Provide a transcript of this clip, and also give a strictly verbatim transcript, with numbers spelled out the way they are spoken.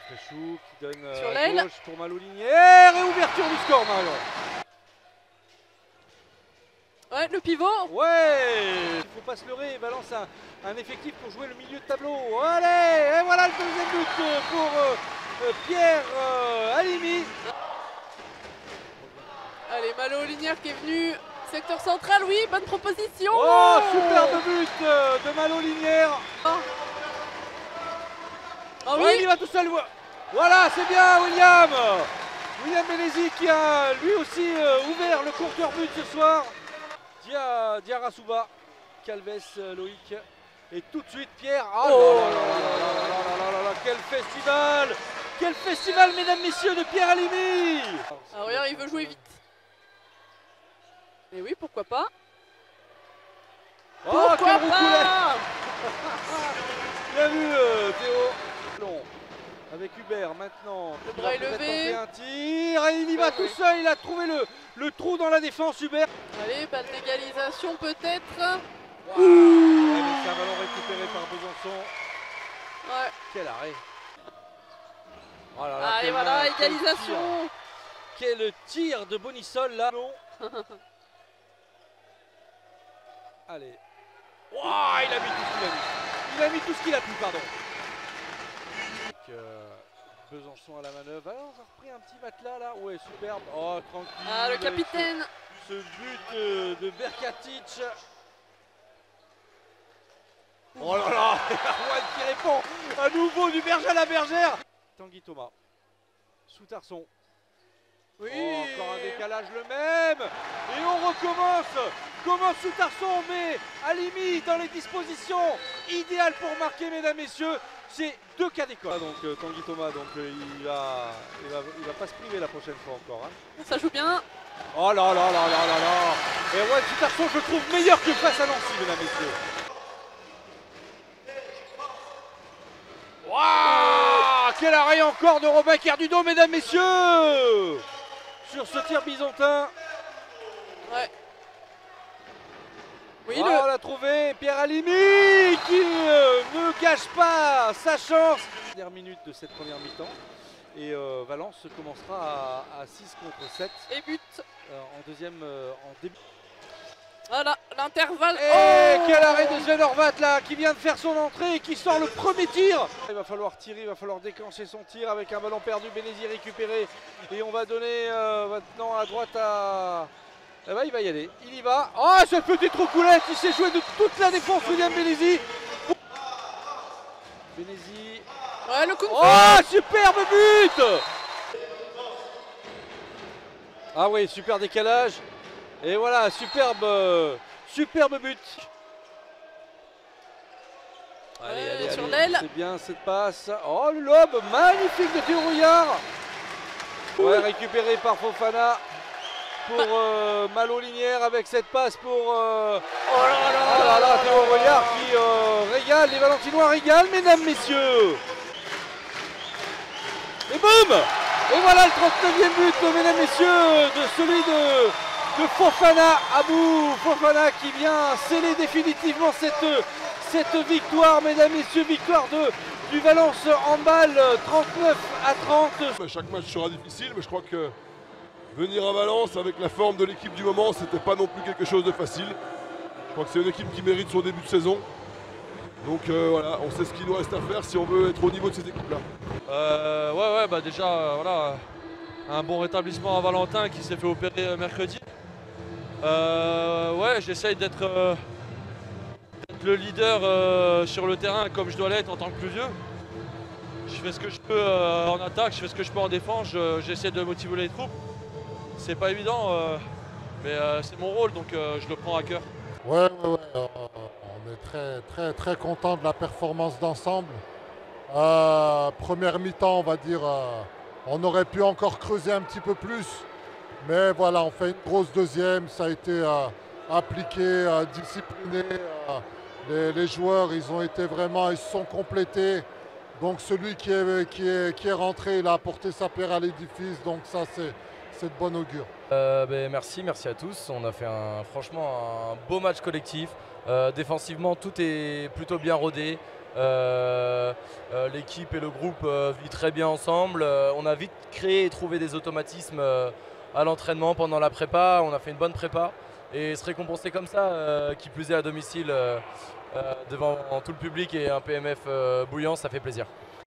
Fréchou qui donne euh, sur à l'aile gauche pour Malo Linière et ouverture du score, Marion. Ouais, le pivot. Ouais, il faut pas se leurrer, Valence a un effectif pour jouer le milieu de tableau. Allez, et voilà le deuxième but pour euh, euh, Pierre euh, Halimi. Allez, Malo Linière qui est venu. Secteur central, oui, bonne proposition. Oh, superbe but euh, de Malo Linière. Oh, oh Ouais, oui. il va tout seul. Voilà, c'est bien William. William Bénézi qui a lui aussi euh, ouvert le compteur but ce soir. Dia, Diarasuba, Calves, euh, Loïc. Et tout de suite Pierre. Oh, oh là, là, là, là, là, là, là, quel festival. Quel festival, mesdames, messieurs, de Pierre Halimi. Alors regarde, il veut jouer vite. Et oui, pourquoi pas. Oh, Pourquoi quel roucoulet. pas. Bien vu euh, Théo. Long. Avec Hubert maintenant. Le Il bras va est peut-être levé. tenter un tir. Et il y va Oui, tout oui. seul. Il a trouvé le, le trou dans la défense, Hubert. Allez, balle d'égalisation peut-être. Wow. Ouais, mais c'est un ballon récupéré par Besançon. Ouais. Quel arrêt. Oh là là, Allez, quel voilà, main, quel égalisation. tir. Quel tir de Bonissol là. Allez. Wow, il a mis tout ce qu'il a mis. Il a mis tout ce qu'il a pu, pardon. Donc, euh, Besançon à la manœuvre. Alors, on a repris un petit matelas là. Ouais, superbe. Oh, tranquille. Ah, le capitaine. Ce, ce but euh, de Berkatic. Oh là là, Erwan qui répond à nouveau du berger à la bergère. Tanguy Thomas. Sous Tarson. Oui. Oh, encore un décalage le même. Et on recommence. Commence sous Tarson, mais Halimi dans les dispositions idéales pour marquer, mesdames, messieurs. C'est deux cas d'école. Donc euh, Tanguy Thomas, donc euh, il, va, il, va, il va pas se priver la prochaine fois encore. Hein. Ça joue bien. Oh là là là là là là. Et Erwan sous Tarson, je le trouve meilleur que face à Nancy, mesdames, messieurs. Waouh, quel arrêt encore de Robin Cardudo, mesdames, messieurs, sur ce tir byzantin. Ouais. Oui, Oh, le... on l'a trouvé, Pierre Halimi qui euh, ne gâche pas sa chance. Dernière minute de cette première mi-temps. Et euh, Valence commencera à, à six contre sept. Et but. Euh, en deuxième, euh, en début. Voilà, l'intervalle. Et Oh, quel arrêt de Sven Horvat là, qui vient de faire son entrée et qui sort le premier tir. Il va falloir tirer, il va falloir déclencher son tir avec un ballon perdu, Bénézi récupéré. Et on va donner euh, maintenant à droite à... Eh ben, il va y aller, il y va. Oh, cette petite roucoulette, il s'est joué de toute la défense, William Bénézi. Bénézi. ouais, le coup de Oh, superbe but. Ah oui, super décalage. Et voilà, superbe, euh, superbe but. Allez, Ouais, allez, sur allez, l'aile. c'est bien cette passe. Oh, le lob, magnifique de Théo Rouillard. Ouais, récupéré par Fofana pour euh, Malo Linière avec cette passe pour... Euh, Oh là là, oh là là, Théo Rouillard qui euh, régale, les Valentinois régalent, mesdames, messieurs. Et boum. Et voilà le trente-neuvième but, mesdames, messieurs, de celui de... de Fofana, Abou Fofana qui vient sceller définitivement cette, cette victoire, mesdames, messieurs, victoire de, du Valence Handball trente-neuf à trente. Chaque match sera difficile, mais je crois que venir à Valence avec la forme de l'équipe du moment, c'était pas non plus quelque chose de facile. Je crois que c'est une équipe qui mérite son début de saison. Donc euh, voilà, on sait ce qu'il nous reste à faire si on veut être au niveau de ces équipes-là. Euh, ouais, ouais, bah déjà, euh, voilà, un bon rétablissement à Valentin qui s'est fait opérer euh, mercredi. Euh, ouais, j'essaye d'être euh, le leader euh, sur le terrain comme je dois l'être en tant que plus vieux. Je fais ce que je peux euh, en attaque, je fais ce que je peux en défense, j'essaie de motiver les troupes. C'est pas évident, euh, mais euh, c'est mon rôle, donc euh, je le prends à cœur. Ouais, ouais, ouais. Euh, on est très, très, très content de la performance d'ensemble. Euh, première mi-temps, on va dire, euh, on aurait pu encore creuser un petit peu plus. Mais voilà, on fait une grosse deuxième, ça a été euh, appliqué, euh, discipliné. Euh, les, les joueurs, ils ont été vraiment, ils se sont complétés. Donc celui qui est, qui est, qui est rentré, il a apporté sa pierre à l'édifice. Donc ça, c'est de bon augure. Euh, ben, merci, merci à tous. On a fait un, franchement un beau match collectif. Euh, défensivement, tout est plutôt bien rodé. Euh, euh, L'équipe et le groupe euh, vivent très bien ensemble. Euh, on a vite créé et trouvé des automatismes euh, à l'entraînement pendant la prépa. On a fait une bonne prépa et se récompenser comme ça, euh, qui plus est à domicile, euh, euh, devant tout le public et un P M F euh, bouillant, ça fait plaisir.